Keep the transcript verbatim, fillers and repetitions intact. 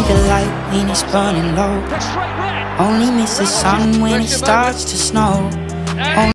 the light when it's burning low. Only miss the sun when it starts to snow.